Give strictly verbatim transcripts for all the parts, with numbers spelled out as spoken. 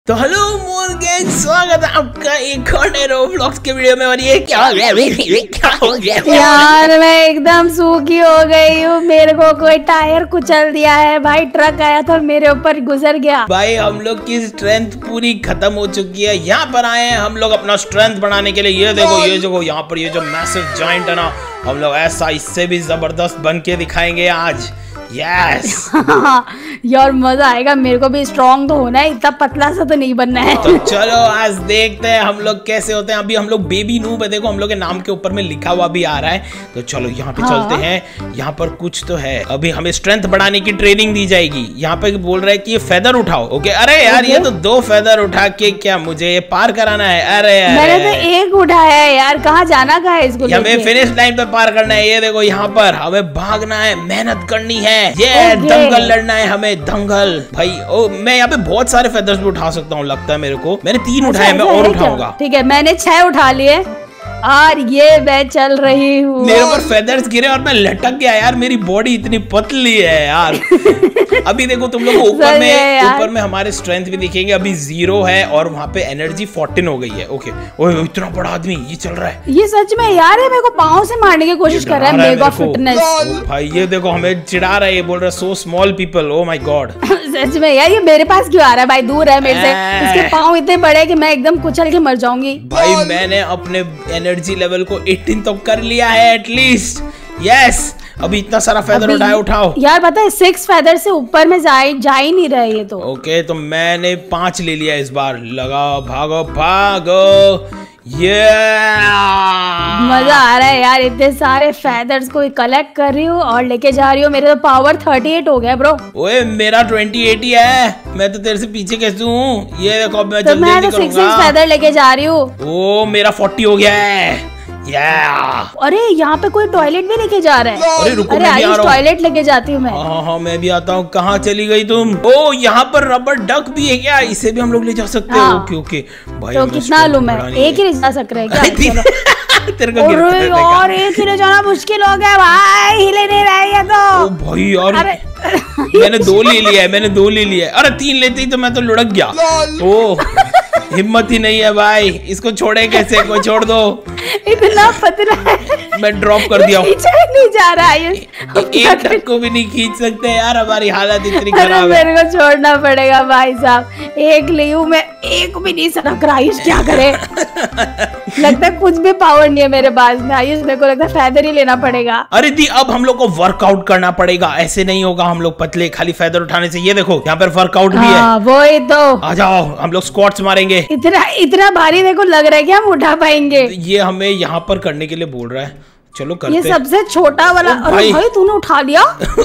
तो हेलो मोर गैंग, स्वागत है आपका एक और नए रोब्लॉक्स के वीडियो में। और ये क्या हो गया? क्या हो गया यार मैं एकदम सूखी हो गई हूँ। मेरे को कोई टायर कुचल दिया है भाई। ट्रक आया था मेरे ऊपर गुजर गया भाई। हम लोग की स्ट्रेंथ पूरी खत्म हो चुकी है। यहाँ पर आए हैं हम लोग अपना स्ट्रेंथ बढ़ाने के लिए। ये देखो ये देखो यहाँ पर ये जो मैसिव जायंट है ना, हम लोग ऐसा इससे भी जबरदस्त बन के दिखाएंगे आज। यस यार मजा आएगा। मेरे को भी स्ट्रॉन्ग तो होना है, इतना पतला सा तो नहीं बनना है। तो चलो आज देखते हैं हम लोग कैसे होते हैं। अभी हम लोग बेबी नूब है, देखो हम लोग के नाम के ऊपर में लिखा हुआ भी आ रहा है। तो चलो यहाँ पे हाँ। चलते हैं। यहाँ पर कुछ तो है। अभी हमें स्ट्रेंथ बढ़ाने की ट्रेनिंग दी जाएगी। यहाँ पे बोल रहा है कि ये फेदर उठाओ। ओके, अरे यार ये तो दो फेदर उठा के क्या मुझे पार कराना है? अरे यार मैंने तो एक उठाया है यार। कहाँ जाना कहाँ है इसको? हमें फिनिश लाइन पे पार करना है। ये देखो यहाँ पर हमें भागना है, मेहनत करनी है, ये दंगल लड़ना है हमें, दंगल भाई। ओ मैं यहाँ पे बहुत सारे फेदर्स भी उठा सकता हूँ लगता है मेरे को। मैंने तीन उठाए, मैं और उठाऊंगा। ठीक है, मैंने छह उठा लिए और ये मैं चल रही हूँ। मेरे ऊपर फेदर्स गिरे और मैं लटक गया यार। मेरी बॉडी इतनी पतली है यार। अभी देखो तुम लोग ऊपर में ऊपर में हमारे स्ट्रेंथ भी दिखेंगे। अभी जीरो है और वहाँ पे एनर्जी फोर्टीन हो गई है। ओके, ओए इतना बड़ा आदमी ये चल रहा है। ये सच में यार है, मेरे को पाँव से मारने की कोशिश कर रहा है। मेगा फिटनेस भाई ये देखो हमें चिढ़ा रहा है। ये बोल रहा है so small people. Oh my god सच में यार, ये मेरे पास क्यों आ रहा है भाई? दूर है मेरे से। इसके पाँव इतने बड़े कि मैं एकदम कुचल के मर जाऊंगी। भाई मैंने अपने एनर्जी लेवल को एटीन तो कर लिया है एटलीस्ट। यस, अभी इतना सारा फेदर उठाए उठाओ यार। पता है सिक्स फेदर से ऊपर में जा जा ही नहीं रहे ये तो। ओके तो मैंने पांच ले लिया इस बार। लगाओ, भागो भागो। ये मजा आ रहा है यार। इतने सारे फेदर्स को कलेक्ट कर रही हूँ और लेके जा रही हूँ। मेरे तो पावर थर्टी एट हो गया ब्रो। ओए मेरा ट्वेंटी एट ही है। मैं तो तेरे से पीछे कैसे हूँ? ये देखो मैं तो जल्दी मैं जल्दी तो सिक्स सिक्स फेदर लेके जा रही हूँ। ओ मेरा फोर्टी हो गया है। Yeah. अरे यहाँ पे कोई टॉयलेट भी लेके जा रहा है। अरे रुको, अरे मैं भी आ रहा हूँ। टॉयलेट लेके जाती हूँ मैं। हाँ हाँ मैं भी आता हूँ। कहाँ चली गई तुम? ओ यहाँ पर रबर डक भी है क्या? इसे भी हम लोग ले जा सकते हैं। ओके ओके भाई। तो कितना लूं मैं? एक ही ले जा सक रहा है क्या? तेरे को और एक ही ले जाना मुश्किल हो गया भाई। हिले नहीं रहा है ये तो। ओ भाई यार मैंने दो ले लिया है। मैंने दो ले लिया है। अरे तीन लेती तो मैं तो लुढ़क गया। ओ हिम्मत ही नहीं है भाई। इसको छोड़े कैसे? कोई छोड़ दो। इतना पतला है। मैं ड्रॉप कर दिया। नहीं जा रहा है। एक टक को भी नहीं खींच सकते यार। हमारी हालत इतनी खराब है। मेरे को छोड़ना पड़ेगा भाई साहब। एक ली हूँ मैं, एक भी नहीं सरक रहा। आयुष क्या करे? लगता है कुछ भी पावर नहीं है मेरे पास में। आयुष मेरे को लगता है फेदर ही लेना पड़ेगा। अरे दी अब हम लोग को वर्कआउट करना पड़ेगा। ऐसे नहीं होगा हम लोग पतले खाली फेदर उठाने से। ये देखो यहाँ पर वर्कआउट भी है। वही तो। आ जाओ हम लोग स्क्वाट्स मारेंगे। इतना इतना भारी देखो लग रहा है कि हम उठा पाएंगे। ये हमें यहाँ पर करने के लिए बोल रहा है। चलो करते। ये सबसे छोटा वाला। अरे भाई तूने उठा लिया।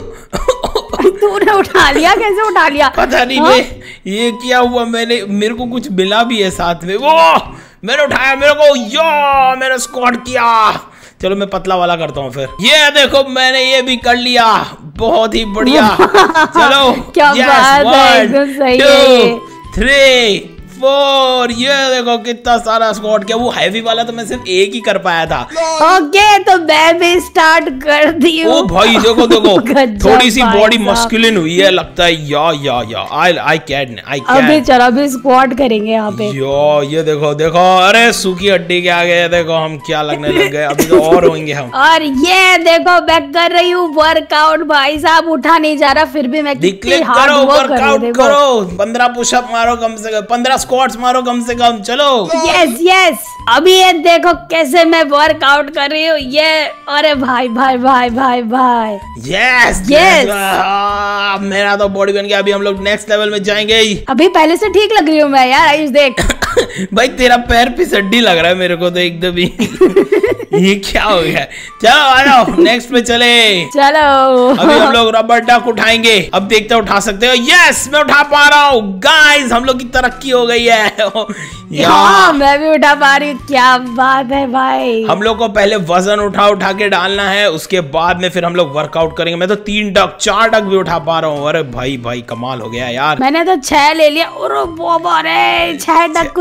तूने उठा लिया? कैसे उठा लिया? पता नहीं हाँ? ये क्या हुआ? मैंने मेरे को कुछ मिला भी है साथ में। वो मैंने उठाया, मेरे को यो मैंने स्क्वाट किया। चलो मैं पतला वाला करता हूँ फिर। ये देखो मैंने ये भी कर लिया। बहुत ही बढ़िया। चलो क्या बात है, एकदम सही है। Three four. ये देखो कितना सारा स्क्वाट किया। वो हैवी वाला तो मैं सिर्फ एक ही कर पाया था। ओके तो मैं भी स्टार्ट कर दी हूँ। ओ भाई देखो देखो थोड़ी सी बॉडी मस्कुलिन हुई है लगता है। या या या आई आई कैन आई कैन। अभी चलो अभी स्क्वाट करेंगे यहाँ पे। यो ये देखो देखो। अरे सूखी हड्डी के आगे देखो हम क्या लगने लग गए। अभी तो और होंगे हम। और ये देखो मैं कर रही हूँ वर्कआउट भाई साहब। उठा नहीं जा रहा फिर भी मैं कितनी हार्ड वर्क कर रही हूँ। वर्कआउट करो। पंद्रह पुशअप मारो कम से कम। पंद्रह स्क्वाट्स मारो कम से कम। चलो यस यस। अभी ये देखो कैसे मैं वर्कआउट कर रही हूँ। ये अरे भाई भाई भाई भाई भाई। Yes yes. मेरा तो बॉडी बन गया। अभी हम लोग नेक्स्ट लेवल में जाएंगे। अभी पहले से ठीक लग रही हूँ मैं यार। आयुष देख भाई तेरा पैर फिसड्डी लग रहा है मेरे को तो एकदम ही। ये क्या हो गया? चलो आ जाओ नेक्स्ट पे चले। चलो अभी हम लोग रबर डक उठाएंगे। अब देखते हैं उठा सकते हो। यस मैं उठा पा रहा हूँ गाइस। हम लोग की तरक्की हो गई है। हाँ मैं भी उठा पा रही हूँ। क्या बात है भाई। हम लोग को पहले वजन उठा उठा के डालना है। उसके बाद में फिर हम लोग वर्कआउट करेंगे। मैं तो तीन डक चार डक भी उठा पा रहा हूँ। अरे भाई भाई कमाल हो गया यार। मैंने तो छह ले लिया। और छह डक कुछ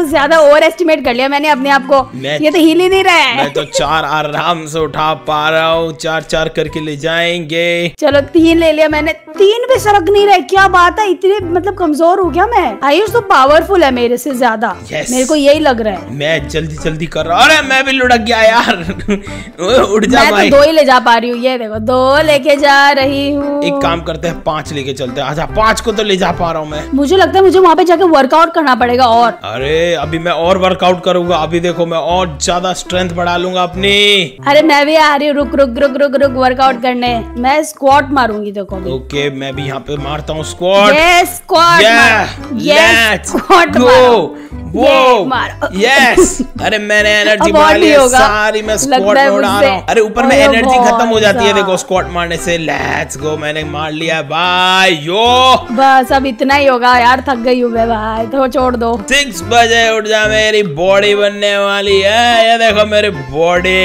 कुछ ज्यादा ओवर एस्टिमेट कर लिया मैंने अपने आप को। ये तो हिल ही नहीं रहा है। मैं तो चार आराम से उठा पा रहा हूँ, चार चार करके ले जाएंगे। चलो तीन ले लिया मैंने, तीन पे सरक नहीं रहे। क्या बात है, इतने मतलब कमजोर हो गया मैं। आयुष तो पावरफुल है मेरे से ज्यादा। yes. मेरे को यही लग रहा है। मैं जल्दी जल्दी कर रहा हूँ। अरे मैं भी लुढ़क गया यार। उठ जा मैं भाई। तो दो ही ले जा पा रही हूँ, ये देखो दो लेके जा रही हूँ। एक काम करते हैं, पांच लेके चलते हैं। आजा, पांच को तो ले जा पा रहा हूँ मैं। मुझे लगता है मुझे वहाँ पे जाके वर्कआउट करना पड़ेगा। और अरे अभी मैं और वर्कआउट करूंगा। अभी देखो मैं और ज्यादा स्ट्रेंथ बढ़ा लूंगा अपनी। अरे मैं भी आ रही हूँ, रुक रुक रुक रुक रुक वर्कआउट करने। मैं स्क्वाट मारूंगी देखो। ओके मैं भी यहाँ पे मारता हूँ squat. Yes squat let's go. वो यस। अरे मैंने एनर्जी बढ़ा ली है सारी, मैं स्क्वाट में उड़ा रहा हूँ। अरे ऊपर में एनर्जी खत्म हो जाती है देखो स्क्वाट मारने से। लेट्स गो, मैंने मार लिया भाई। यो बस अब इतना ही होगा यार, थक गई हूँ मैं भाई, तो छोड़ दो। सिक्स बजे उठ जा, मेरी बॉडी बनने वाली है। ये देखो मेरी बॉडी।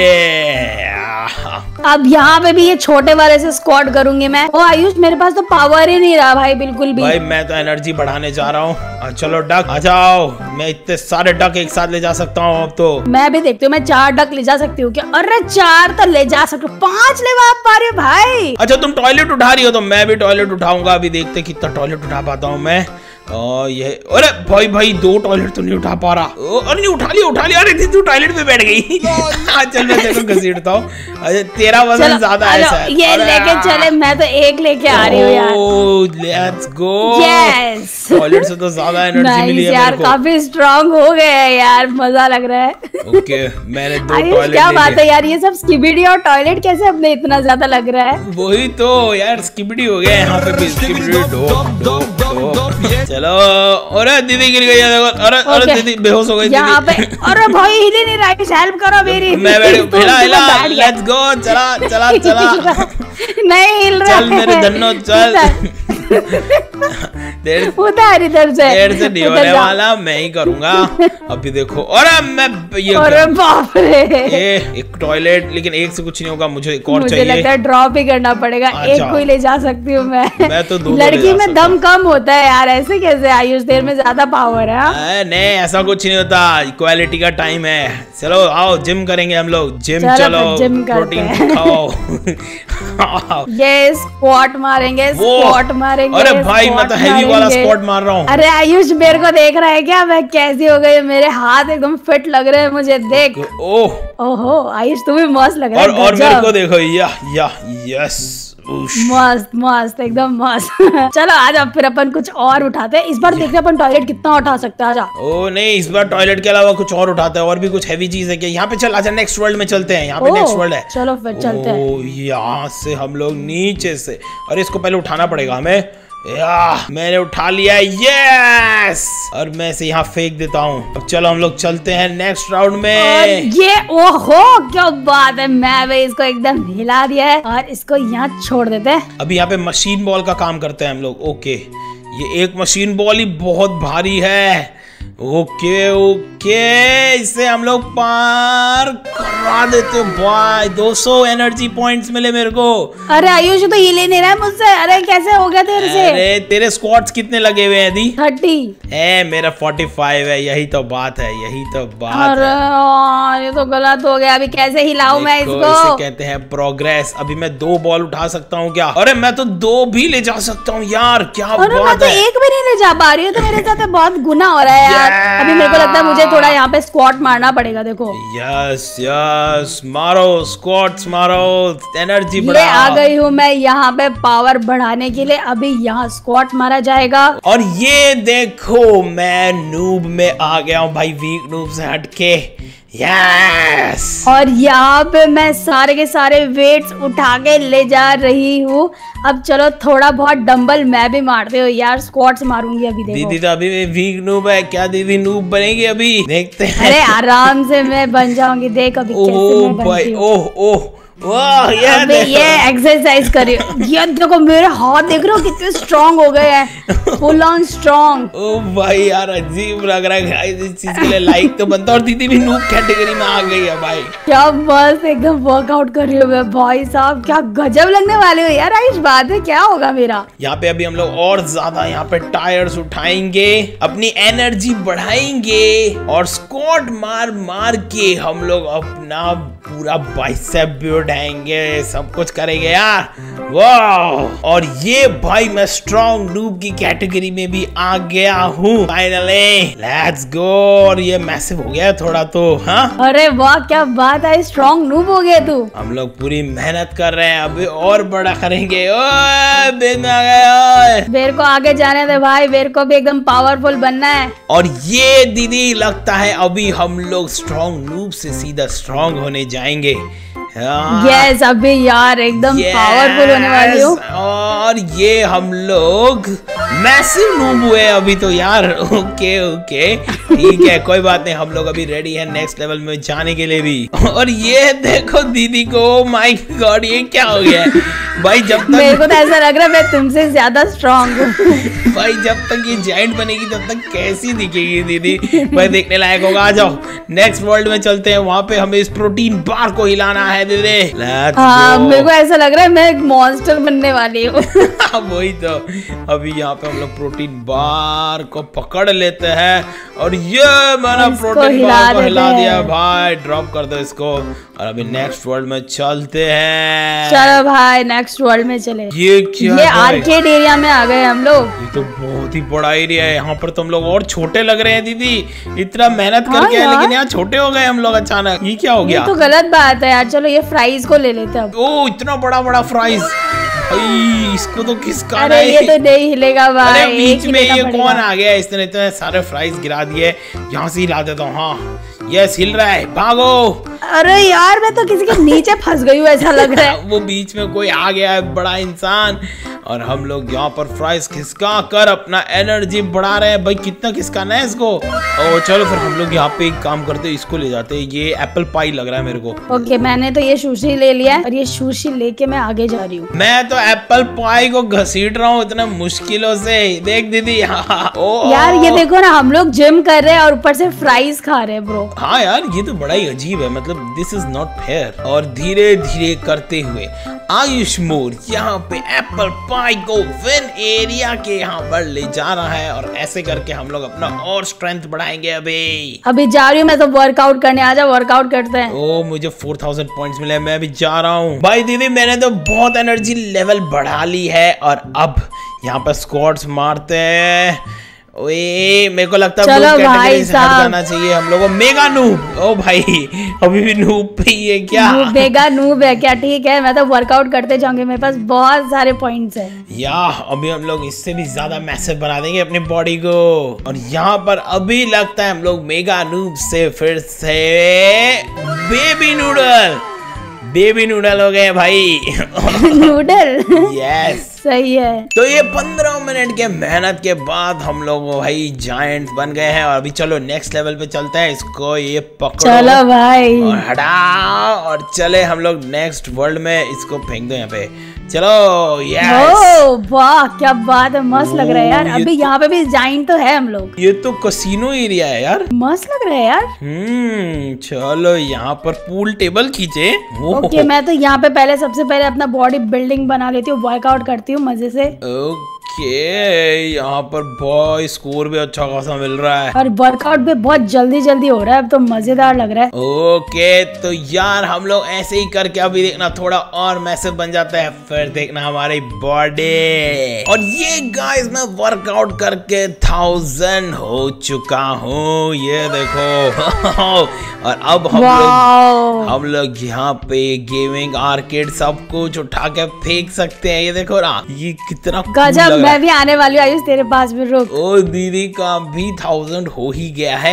अब यहाँ पे भी ये छोटे वाले से स्क्वाट करूंगी मैं। ओ आयुष मेरे पास तो पावर ही नहीं रहा भाई, बिल्कुल भी। भाई मैं तो एनर्जी बढ़ाने जा रहा हूँ। चलो डक आ जाओ, मैं इतने सारे डक एक साथ ले जा सकता हूँ अब तो। मैं भी देखती हूँ, मैं चार डक ले जा सकती हूँ क्या? अरे चार तो ले जा सकती हूँ, पांच ले आ पा रही हो भाई। अच्छा तुम टॉयलेट उठा रही हो तो मैं भी टॉयलेट उठाऊंगा। अभी देखते कितना टॉयलेट उठा पाता हूँ मैं। ओ, ये अरे भाई भाई दो टॉयलेट तो नहीं उठा पा रहा। अरे नहीं उठा लिया उठा लिया। अरे तू टॉयलेट पे बैठ गई। चल मैं तेरे को घसीटता हूँ। अरे तेरा वजन ज्यादा है शायद। ये लेके चले, मैं तो एक लेके आ रही हूँ यार। Oh let's go. Yes toilet से तो ज्यादा एनर्जी मिली है यार, काफी स्ट्रांग हो गए हैं यार, मजा लग रहा है। ओके मैंने दो टॉयलेट। क्या बात है यार, ये सब स्किबिडी और टॉयलेट कैसे अपने इतना ज्यादा लग रहा है? वही तो यार, स्किबिडी हो गया यहाँ पे भी। Skibidi dop dop dop. चलो अरे दीदी गिर गई है देखो। अरे अरे दीदी बेहोश हो गई यहाँ पे। अरे भाई हिली नहीं रहा, हेल्प करो मेरी। मैं बैठ हिला हिला। Let's go. चला चला चला। नहीं हिल रहा। चल मेरे धन्नो चल। उधर इधर से देर से नहीं होने वाला, मैं ही करूंगा। अभी देखो। अरे मैं ये अरे बाप रे, ये एक टॉयलेट, लेकिन एक से कुछ नहीं होगा, मुझे एक और मुझे चाहिए। लगता है ड्रॉप ही करना पड़ेगा। एक को ही ले जा सकती हूँ मैं। मैं तो दो लड़की में दम कम होता है यार, ऐसे कैसे? आयुष देर में ज्यादा पावर है। नहीं ऐसा कुछ नहीं होता, इक्वालिटी का टाइम है। चलो आओ जिम करेंगे हम लोग। जिम चलो, जिम प्रोटीन खाओ। ये स्क्वाट मारेंगे, स्क्वाट मारेंगे। अरे भाई मैं तो हेवी वाला स्क्वाट मार रहा हूँ। अरे आयुष मेरे को देख रहा है क्या मैं कैसी हो गई? मेरे हाथ एकदम फिट लग रहे हैं मुझे, देख। ओह ओहो आयुष तू भी मस्त लग रहा है। और, और मेरे को देखो, या या यस मस्त मस्त एकदम मस्त। चलो आजा फिर अपन कुछ और उठाते हैं। इस बार देखते हैं अपन टॉयलेट कितना उठा सकते हैं। आजा। ओ नहीं, इस बार टॉयलेट के अलावा कुछ और उठाते हैं, और भी कुछ हैवी चीज है क्या यहाँ पे? चल आजा नेक्स्ट वर्ल्ड में चलते हैं। यहाँ पे नेक्स्ट वर्ल्ड है। चलो फिर चलते हैं। यहाँ से हम लोग नीचे से। अरे इसको पहले उठाना पड़ेगा हमें। या मैंने उठा लिया, यस। और मैं इसे यहाँ फेंक देता हूँ। अब चलो हम लोग चलते हैं नेक्स्ट राउंड में। ये ओहो क्या बात है, मैं भी इसको एकदम हिला दिया है और इसको यहाँ छोड़ देते हैं। अभी यहाँ पे मशीन बॉल का काम करते हैं हम लोग। ओके ये एक मशीन बॉल ही बहुत भारी है। ओके ओके इसे हम लोग पार करा देते हैं भाई। दो सौ एनर्जी पॉइंट्स मिले मेरे को। अरे आयुष तो हिले नहीं रहा है मुझसे। अरे कैसे हो गया तेरे से? अरे तेरे स्क्वाट्स कितने लगे हुए हैं दी? थर्टी है, मेरा फोर्टी फाइव है। यही तो बात है, यही तो बात अरे है। ये तो गलत हो गया। अभी कैसे हिलाऊं मैं इसको? इसे कहते हैं प्रोग्रेस। अभी मैं दो बॉल उठा सकता हूँ क्या? अरे मैं तो दो भी ले जा सकता हूँ यार, क्या अरे बात मैं तो है। एक भी नहीं ले जा पा रही हूँ, तो मेरे साथ बहुत गुना हो रहा है यार। अभी मेरे को लगता है मुझे थोड़ा यहाँ पे स्क्वाट मारना पड़ेगा। देखो यस यस मारो स्क्वाट्स मारो, एनर्जी बढ़ाओ। आ गई हूँ मैं यहाँ पे पावर बढ़ाने के लिए। अभी यहाँ स्क्वाट मारा जाएगा। और ये देखो मैं नूब में आ गया हूँ भाई, वीक नूब से हटके। यस और यहाँ पे मैं सारे के सारे वेट्स उठा के ले जा रही हूँ। अब चलो थोड़ा बहुत डंबल मैं भी मारते हो यार, स्क्वाट्स मारूंगी अभी। देखो दीदी तो अभी वीक नूब है, क्या दीदी नूब बनेगी? अभी देखते हैं। अरे आराम से मैं बन जाऊंगी, देख अभी कैसे मैं बनती हूँ। ओह ओह वाह ये अबे ये एक्सरसाइज करिए। ये देखो मेरे हाथ देख रहे हो कितने स्ट्रांग हो गए हैं, फुल ऑन स्ट्रांग। ओ भाई यार अजीब लग रहा है गाइस, इस चीज के लिए लाइक तो बनता। और दीदी भी नूब कैटेगरी में आ गई है भाई। क्या मस्त एकदम वर्कआउट कर रही हूँ मैं भाई साहब, क्या गजब लगने वाले हो यार। आयुष बाद में क्या होगा मेरा। यहाँ पे अभी हम लोग और ज्यादा यहाँ पे टायर्स उठाएंगे, अपनी एनर्जी बढ़ाएंगे और स्क्वाट मार मार के हम लोग अपना पूरा बाइसेप भी उठाएंगे, सब कुछ करेंगे यार। वाह। और ये भाई मैं स्ट्रॉन्ग नूब की कैटेगरी में भी आ गया हूँ फाइनली। Let's go. और ये मैसिव हो गया थोड़ा तो। हाँ अरे वाह क्या बात है, स्ट्रॉन्ग नूब हो गया तू। हम लोग पूरी मेहनत कर रहे हैं, अभी और बड़ा करेंगे। ओए बेर में आ गए। बेर को आगे जाने दे भाई, बेर को भी एकदम पावरफुल बनना है। और ये दीदी लगता है अभी हम लोग स्ट्रॉन्ग नूब से सीधा स्ट्रॉन्ग होने जाएंगे। यस अभी यार एकदम पावरफुल होने वाली हूँ। और ये हम लोग मैसिव नूब हुए अभी तो यार। ओके ओके ठीक है कोई बात नहीं, हम लोग अभी रेडी है नेक्स्ट लेवल में जाने के लिए भी। और ये देखो दीदी को, माय गॉड ये क्या हो गया भाई। जब तक मेरे को तो ऐसा लग रहा है मैं तुमसे ज्यादा स्ट्रांग हूँ भाई। जब तक ये जायंट बनेगी तब तक कैसी दिखेगी दीदी भाई, देखने लायक होगा। आ जाओ नेक्स्ट वर्ल्ड में चलते हैं, वहाँ पे हमें इस प्रोटीन बार को हिलाना है दीदी। हाँ मेरे को ऐसा लग रहा है मैं एक मॉन्स्टर बनने वाली हूँ। वही तो। अभी यहाँ पे हम लोग प्रोटीन बार को पकड़ लेते हैं और ये मैंने प्रोटीन बार को हिला दिया भाई। ड्रॉप कर दो इसको और अभी नेक्स्ट वर्ल्ड में चलते हैं। चलो भाई नेक्स्ट वर्ल्ड में चले। ये क्या ये आर्केड एरिया में आ गए हम लोग। ये तो बहुत ही बड़ा एरिया है, यहाँ पर तो हम लोग और छोटे लग रहे हैं दीदी। इतना मेहनत हाँ करके आए लेकिन यहाँ छोटे हो गए हम लोग अचानक। ये क्या हो गया? ये तो गलत बात है यार। चलो ये फ्राइज को ले लेते हैं। ओ इतना बड़ा बड़ा फ्राइज भाई, इसको तो किसका अरे नहीं? ये तो नहीं हिलेगा भाई। अरे बीच में ये कौन आ गया? इसने इतने सारे फ्राइज गिरा दिए। यहाँ से हिला देता हूँ। हाँ यस हिल रहा है, भागो। अरे यार मैं तो किसी के नीचे फंस गई हूँ ऐसा लग रहा है। वो बीच में कोई आ गया है बड़ा इंसान और हम लोग यहाँ पर फ्राइज खिसका कर अपना एनर्जी बढ़ा रहे हैं भाई। कितना खिसकाना है इसको? ओ चलो फिर हम लोग यहाँ पे एक काम करते हैं, इसको ले जाते हैं। ये एप्पल पाई लग रहा है मेरे को। ओके मैंने तो ये सुशी ले लिया है और ये सुशी लेके मैं आगे जा रही हूँ। मैं तो एप्पल पाई को घसीट रहा हूँ इतना मुश्किलों से। देख दीदी ओ, यार ये देखो ना, हम लोग जिम कर रहे हैं और ऊपर से फ्राइज खा रहे हैं ब्रो। हाँ यार ये तो बड़ा ही अजीब है, मतलब दिस इज नॉट फेयर। और धीरे धीरे करते हुए आयुष मोर यहाँ पे एप्पल पाई को विन एरिया के यहाँ पर ले जा रहा है और ऐसे करके हम लोग अपना और स्ट्रेंथ बढ़ाएंगे। अभी अभी जा रही हूँ मैं तो वर्कआउट करने। आजा वर्कआउट करते हैं। ओ मुझे फोर थाउजेंड पॉइंट्स मिले, मैं अभी जा रहा हूँ। भाई दीदी मैंने तो बहुत एनर्जी लेवल बढ़ा ली है और अब यहाँ पर स्क्वाट्स मारते हैं। ओए मेरे को लगता है चलो भाई से हट जाना चाहिए हम लोगों को। Mega noob. ओ भाई अभी भी नूब पे ही है क्या? नूब मेगा नूब है क्या? ठीक है मैं तो वर्कआउट करते जाऊंगी, मेरे पास बहुत सारे पॉइंट्स हैं। या अभी हम लोग इससे भी ज्यादा मैसिव बना देंगे अपनी बॉडी को। और यहाँ पर अभी लगता है हम लोग मेगा नूब से फिर से बेबी नूडल बेबी नूडल हो गए भाई। नूडल यस सही है। तो ये पंद्रह मिनट के मेहनत के बाद हम लोग भाई जायंट बन गए हैं और अभी चलो नेक्स्ट लेवल पे चलते हैं। इसको ये पकड़ो चलो भाई और हटाओ और चले हम लोग नेक्स्ट वर्ल्ड में। इसको फेंक दो यहाँ पे। चलो यस। ओ वाह क्या बात है, मस्त लग रहा है यार। अभी यहाँ पे भी जाइंट तो है हम लोग। ये तो कसिनो एरिया है यार, मस्त लग रहा है यार। हम्म चलो यहाँ पर पूल टेबल खींचे। ओके मैं तो यहाँ पे पहले सबसे पहले अपना बॉडी बिल्डिंग बना लेती हूँ, वर्कआउट करती हूँ मजे से। ओके यहाँ पर बॉय स्कोर भी अच्छा खासा मिल रहा है और वर्कआउट भी बहुत जल्दी जल्दी हो रहा है। अब तो मजेदार लग रहा है। ओके तो यार हम लोग ऐसे ही करके अभी देखना थोड़ा और मैसिव बन जाता है, फिर देखना हमारी बॉडी। और ये गाइस मैं वर्कआउट करके थाउजेंड हो चुका हूँ, ये देखो। और अब हम लोग हम लोग यहाँ पे गेमिंग आर्केड सब कुछ उठा के फेंक सकते हैं। ये देखो ना, ये कितना गजब। मैं भी आने वाली हूँ आयुष तेरे पास भी, रुक। ओ दीदी का भी थाउजेंड हो ही गया है।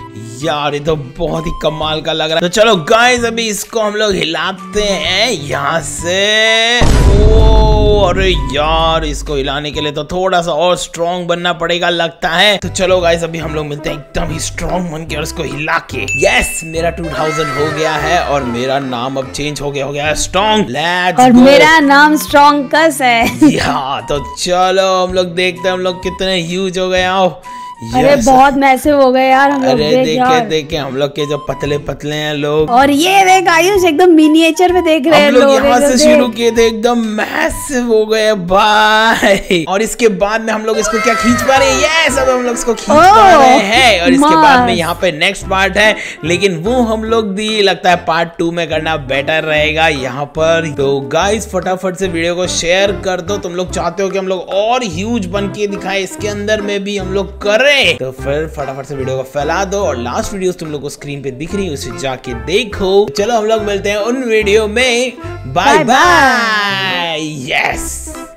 यार ये तो बहुत ही कमाल का लग रहा है। तो चलो गाइस अभी इसको हम लोग हिलाते हैं यहाँ से। ओ अरे यार इसको हिलाने के लिए तो थोड़ा सा और स्ट्रॉन्ग बनना पड़ेगा लगता है। तो चलो गाइस अभी हम लोग मिलते हैं एकदम ही स्ट्रॉन्ग बन के और इसको हिला के। यस मेरा टू थाउज़ेंड हो गया है और मेरा नाम अब चेंज हो गया हो गया है स्ट्रॉन्ग। लेट्स और गो। मेरा नाम स्ट्रॉन्ग कस है। या तो चलो हम लोग देखते हैं हम लोग कितने ह्यूज हो गए। आओ अरे बहुत मैसिव हो गए यार हम लोग। अरे देख देखे यार। देखे हम लोग के जो पतले पतले हैं लोग। और ये देख आयुष एकदम मिनिएचर में देख रहे हैं हम लोग लोग यहाँ से एकदम शुरू देख। किए थे एकदम मैसिव हो गए भाई। और इसके बाद में हम लोग इसको क्या खींच पा रहे हैं। यस अब हम लोग इसको खींच ओह, पा रहे हैं। और इसके बाद में मस्त। यहाँ पे नेक्स्ट पार्ट है लेकिन वो हम लोग भी लगता है पार्ट टू में करना बेटर रहेगा यहाँ पर। तो गाइस फटाफट से वीडियो को शेयर कर दो। तुम लोग चाहते हो कि हम लोग और ह्यूज बन के दिखाएं इसके अंदर में भी हम लोग करें तो फिर फटाफट से वीडियो को फैला दो। और लास्ट वीडियोस तुम लोग को स्क्रीन पे दिख रही है उसे जाके देखो। चलो हम लोग मिलते हैं उन वीडियो में। Bye bye. यस।